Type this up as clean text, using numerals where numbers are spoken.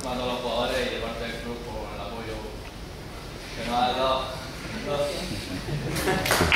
a todos los jugadores y de parte del club por el apoyo que nos ha dado.